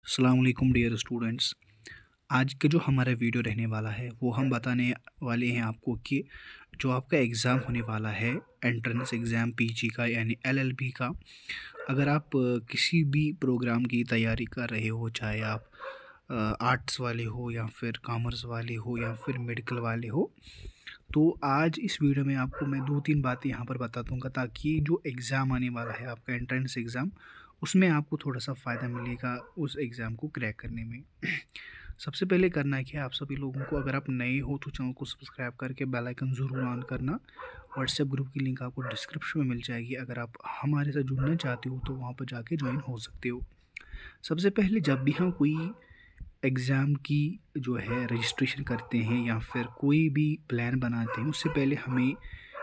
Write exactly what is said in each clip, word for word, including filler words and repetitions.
अस्सलाम वालेकुम dear students. आज के जो हमारा वीडियो रहने वाला है वो हम बताने वाले हैं आपको कि जो आपका एग्ज़ाम होने वाला है एंट्रेंस एग्ज़ाम पीजी का यानी एलएलबी का। अगर आप अ, किसी भी प्रोग्राम की तैयारी कर रहे हो, चाहे आप आर्ट्स वाले हो या फिर कॉमर्स वाले हो या फिर मेडिकल वाले हो, तो आज इस वीडियो में आपको मैं दो तीन बातें यहाँ पर बता दूँगा ताकि जो एग्ज़ाम आने वाला है आपका एंट्रेंस एग्ज़ाम, उसमें आपको थोड़ा सा फ़ायदा मिलेगा उस एग्ज़ाम को क्रैक करने में। सबसे पहले करना है कि आप सभी लोगों को, अगर आप नए हो तो चैनल को सब्सक्राइब करके बेल आइकन ज़रूर ऑन करना। व्हाट्सएप ग्रुप की लिंक आपको डिस्क्रिप्शन में मिल जाएगी। अगर आप हमारे साथ जुड़ना चाहते हो तो वहाँ पर जाके ज्वाइन हो सकते हो। सबसे पहले जब भी हम कोई एग्ज़ाम की जो है रजिस्ट्रेशन करते हैं या फिर कोई भी प्लान बनाते हैं, उससे पहले हमें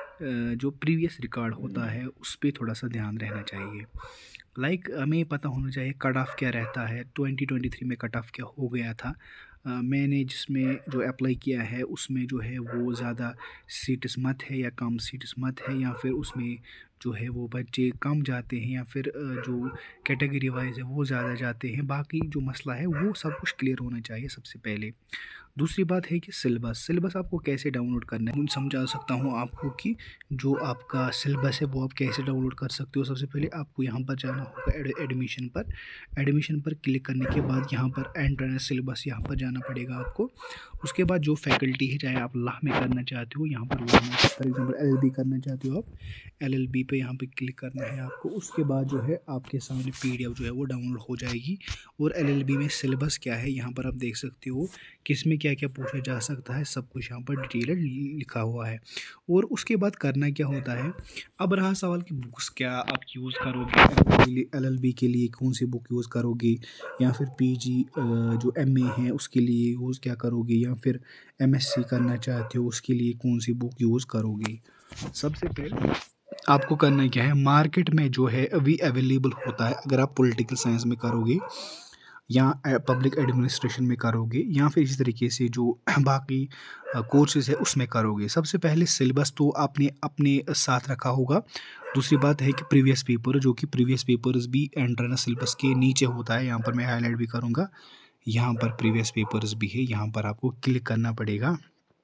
अ, जो प्रीवियस रिकॉर्ड होता है उस पे थोड़ा सा ध्यान रहना चाहिए। लाइक हमें पता होना चाहिए कट ऑफ क्या रहता है। ट्वेंटी ट्वेंटी थ्री में कट ऑफ क्या हो गया था। अ, मैंने जिसमें जो अप्लाई किया है उसमें जो है वो ज़्यादा सीट्स मत है या कम सीट्स मत है, या फिर उसमें जो है वो बच्चे कम जाते हैं या फिर अ, जो कैटेगरी वाइज है वो ज़्यादा जाते हैं। बाकी जो मसला है वो सब कुछ क्लियर होना चाहिए सबसे पहले। दूसरी बात है कि सिलेबस सिलेबस आपको कैसे डाउनलोड करना है, मैं समझा सकता हूँ आपको कि जो आपका सिलेबस है वो आप कैसे डाउनलोड कर सकते हो। सबसे पहले आपको यहाँ पर जाना होगा एड, एडमिशन पर। एडमिशन पर क्लिक करने के बाद यहाँ पर एंट्रेंस सिलेबस यहाँ पर जाना पड़ेगा आपको। उसके बाद जो फैकल्टी है, चाहे आप लॉ में करना चाहते हो, यहाँ पर फॉर एग्जाम्पल एलएलबी करना चाहते हो आप, एलएलबी पे यहाँ पे क्लिक करना है आपको। उसके बाद जो है आपके सामने पीडीएफ जो है वो डाउनलोड हो जाएगी। और एलएलबी में सिलेबस क्या है यहाँ पर आप देख सकते हो, किसमें क्या क्या पूछा जा सकता है, सब कुछ यहाँ पर डिटेल लिखा हुआ है। और उसके बाद करना क्या होता है, अब रहा सवाल कि बुक्स क्या आप यूज़ करोगे। एलएलबी के लिए कौन सी बुक यूज़ करोगे, या फिर पीजी जो एमए है उसके लिए यूज़ क्या करोगे, या फिर एमएससी करना चाहते हो उसके लिए कौन सी बुक यूज़ करोगे। सबसे पहले आपको करना क्या है, मार्केट में जो है अभी अवेलेबल होता है। अगर आप पॉलिटिकल साइंस में करोगे या पब्लिक एडमिनिस्ट्रेशन में करोगे या फिर इसी तरीके से जो बाकी कोर्सेज है उसमें करोगे, सबसे पहले सिलेबस तो आपने अपने साथ रखा होगा। दूसरी बात है कि प्रीवियस पेपर, जो कि प्रीवियस पेपर्स भी एंट्रेंस सिलेबस के नीचे होता है। यहाँ पर मैं हाईलाइट भी करूँगा, यहाँ पर प्रीवियस पेपर्स भी है, यहाँ पर आपको क्लिक करना पड़ेगा।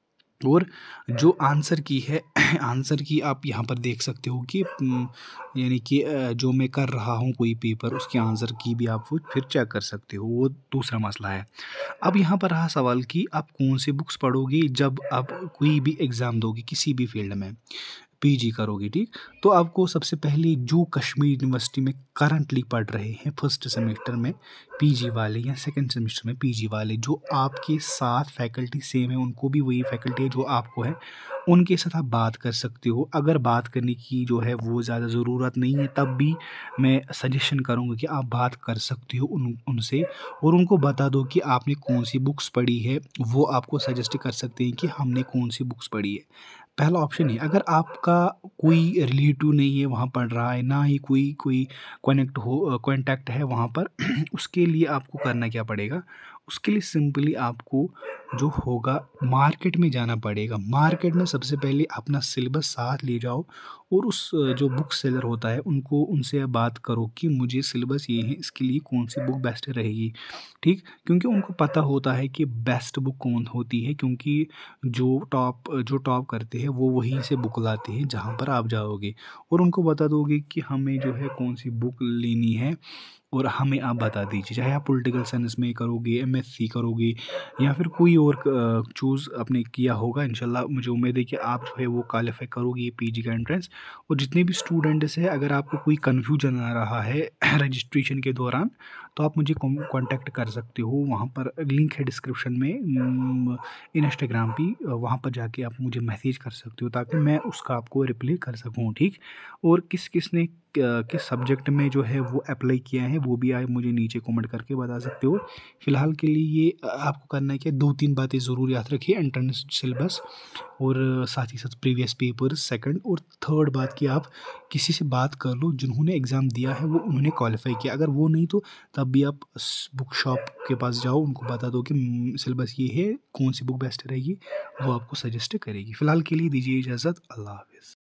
और जो आंसर की है आंसर की आप यहाँ पर देख सकते हो कि यानी कि जो मैं कर रहा हूँ कोई पेपर, उसके आंसर की भी आप फिर चेक कर सकते हो। वो दूसरा मसला है। अब यहाँ पर रहा सवाल कि आप कौन सी बुक्स पढ़ोगे जब आप कोई भी एग्ज़ाम दोगे किसी भी फील्ड में, पीजी करोगे, ठीक। तो आपको सबसे पहले जो कश्मीर यूनिवर्सिटी में करंटली पढ़ रहे हैं फर्स्ट सेमेस्टर में पीजी वाले या सेकंड सेमेस्टर में पीजी वाले, जो आपके साथ फैकल्टी सेम है, उनको भी वही फैकल्टी है जो आपको है, उनके साथ आप बात कर सकते हो। अगर बात करने की जो है वो ज़्यादा ज़रूरत नहीं है, तब भी मैं सजेशन करूँगा कि आप बात कर सकते हो उन उनसे, और उनको बता दो कि आपने कौन सी बुक्स पढ़ी है। वो आपको सजेस्ट कर सकते हैं कि हमने कौन सी बुक्स पढ़ी है। पहला ऑप्शन है। अगर आपका कोई रिलेटिव नहीं है वहाँ पढ़ रहा है, ना ही कोई कोई कनेक्ट हो कॉन्टैक्ट है वहाँ पर उसके लिए आपको करना क्या पड़ेगा, उसके लिए सिंपली आपको जो होगा मार्केट में जाना पड़ेगा। मार्केट में सबसे पहले अपना सिलेबस साथ ले जाओ और उस जो बुक सेलर होता है उनको उनसे बात करो कि मुझे सिलेबस ये है, इसके लिए कौन सी बुक बेस्ट रहेगी, ठीक। क्योंकि उनको पता होता है कि बेस्ट बुक कौन होती है, क्योंकि जो टॉप जो टॉप करते हैं वो वहीं से बुक लाते हैं जहाँ पर आप जाओगे। और उनको बता दोगे कि हमें जो है कौन सी बुक लेनी है और हमें आप बता दीजिए। चाहे आप पॉलिटिकल साइंस में करोगे, एमएससी करोगे, या फिर कोई और चूज़ आपने किया होगा, इंशाल्लाह मुझे उम्मीद है कि आप जो है वो क्वालिफाई करोगे पीजी का एंट्रेंस। और जितने भी स्टूडेंट्स हैं, अगर आपको कोई कन्फ्यूजन आ रहा है रजिस्ट्रेशन के दौरान, तो आप मुझे कांटेक्ट कर सकते हो। वहाँ पर लिंक है डिस्क्रिप्शन में इंस्टाग्राम पे, वहाँ पर जाके आप मुझे मैसेज कर सकते हो ताकि मैं उसका आपको रिप्लाई कर सकूँ, ठीक। और किस किस ने किस सब्जेक्ट में जो है वो अप्लाई किया है वो भी आप मुझे नीचे कमेंट करके बता सकते हो। फ़िलहाल के लिए ये आपको करना है कि दो तीन बातें ज़रूर याद रखिए, एंट्रेंस सिलेबस और साथ ही साथ प्रीवियस पेपर सेकंड, और थर्ड बात कि आप किसी से बात कर लो जिन्होंने एग्ज़ाम दिया है, वो उन्होंने क्वालिफाई किया। अगर वो नहीं तो तब भी आप बुक शॉप के पास जाओ, उनको बता दो कि सिलेबस ये है, कौन सी बुक बेस्ट रहेगी, वो आपको सजेस्ट करेगी। फ़िलहाल के लिए दीजिए इजाज़त। अल्लाह हाफ़िज़।